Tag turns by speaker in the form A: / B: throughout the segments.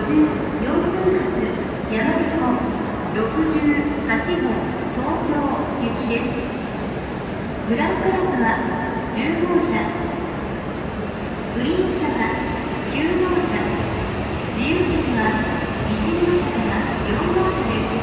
A: 54分発やまびこ68号東京行きです。グランクラスは10号車、グリーン車は9号車、自由席は1号車から4号車です。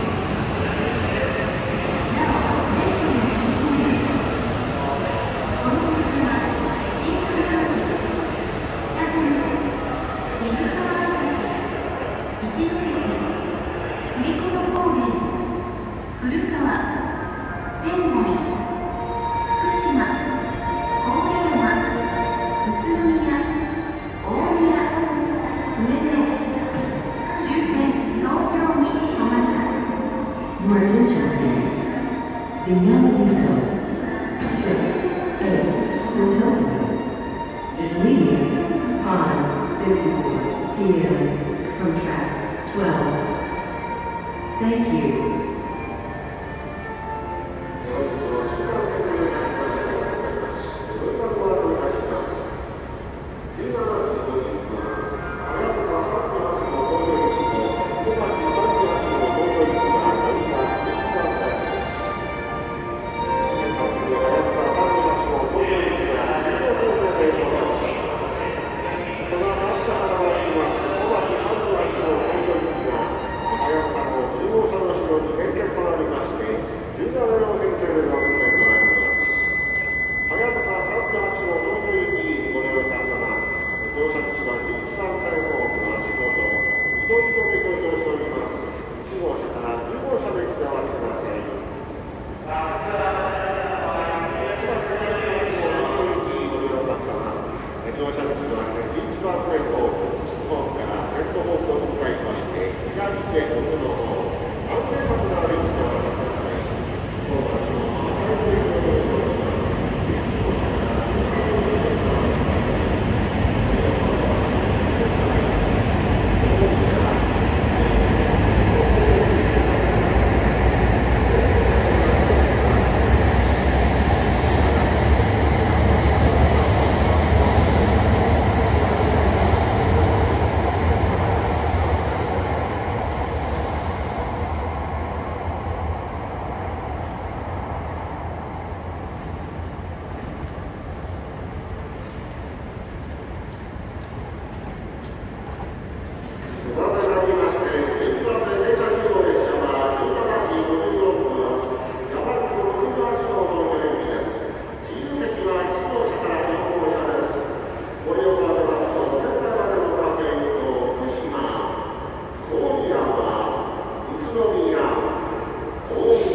A: なお、全車の切符です。この列車は新古山駅、北谷、水沢朝市、一ノ関、栗子の高原、古川、仙台、福島、郡山、宇都宮、大宮、上野、終点東京に停まります。Your attention please. The Yamabiko 68 for Tokyo is leaving 5:54 p.m. from track 12. Thank you.
B: 宇都宮、